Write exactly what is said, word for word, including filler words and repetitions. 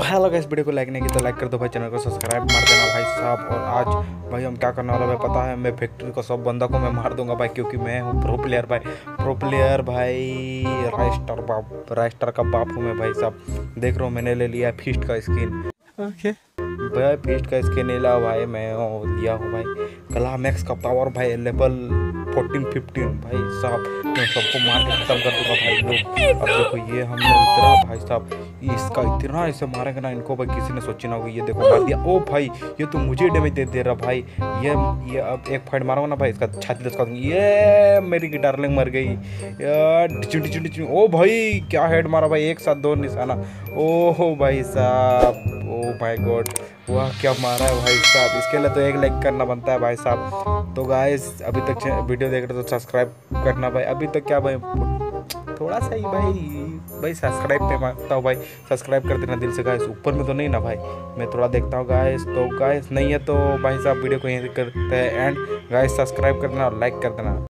तो hello guys, video को like नहीं किया तो लाइक कर दो भाई, चैनल को सब्सक्राइब मार देना भाई साहब। और आज भाई हम क्या करने वाला भाई पता है, मैं फैक्ट्री को सब बंदा को मैं मार दूंगा भाई, क्योंकि मैं हूँ प्रो प्लेयर भाई। प्रो प्लेयर भाई, राइस्टर बाप, राइस्टर का बाप हूँ मैं भाई साहब। देख रहा हूँ मैंने ले लिया फीस्ट का स्किन। ओके भाई, फीस्ट का स्किन ले लिया भाई, मैं लिया हूँ भाई कला मैक्स का पावर भाई, लेवल फोर्टीन फिफ्टीन भाई साहब। मैं सबको मार के खत्म कर दूंगा भाई लोग। अब देखो ये हमने इतना भाई साहब, इसका इतना ऐसे मारेंगे ना इनको भाई, किसी ने सोची ना होगी। ये देखो मार दिया। ओ भाई ये तो मुझे डैमेज दे दे रहा भाई। ये ये अब एक फाइट मारूंगा ना भाई, इसका छाती दस का दूंगी। ये मेरी की डार्लिंग मर गई यार। डिचू डिचू डिचू। ओ भाई क्या हेड मारा भाई, एक साथ दो निशाना। ओहो भाई साहब, ओ माय गॉड, वाह क्या मारा है भाई साहब। इसके लिए तो एक लाइक करना बनता है भाई साहब। तो गाइस अभी तक वीडियो देख रहे हो तो सब्सक्राइब करना भाई। अभी तक क्या भाई, थोड़ा सा ही भाई भाई सब्सक्राइब पे मांगता हूँ भाई, सब्सक्राइब कर देना दिल से गाइस। ऊपर में तो नहीं ना भाई, मैं थोड़ा देखता हूँ गाइस। तो गाइस नहीं है तो भाई साहब वीडियो को यहीं करते हैं एंड। गाइस सब्सक्राइब करना और लाइक कर देना।